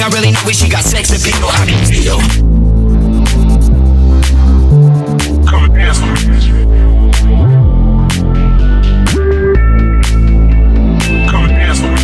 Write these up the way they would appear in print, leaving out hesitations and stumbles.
not really know if she got sex appeal. How do you feel? Come and dance with me. Come and dance with me.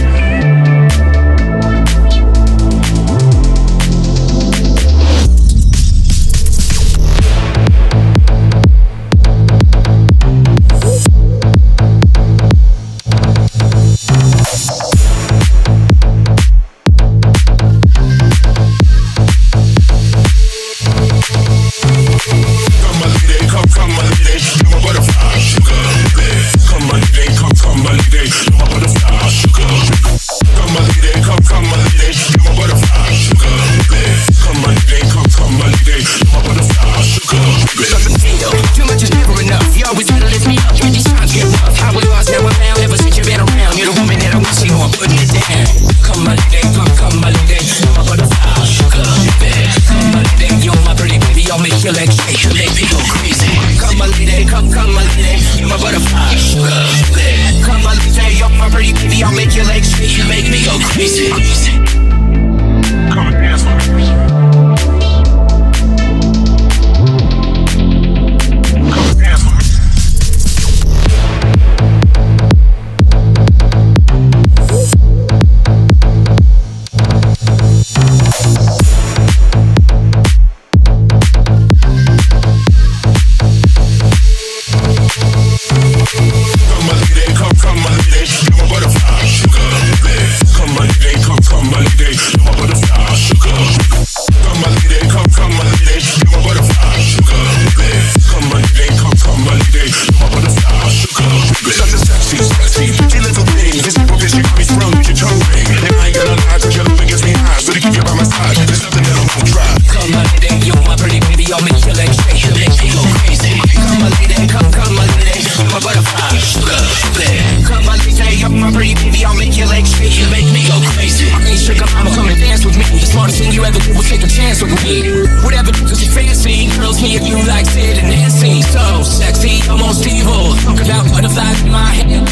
If you like Sid and Nancy, so sexy, almost evil. Talk about butterflies in my head.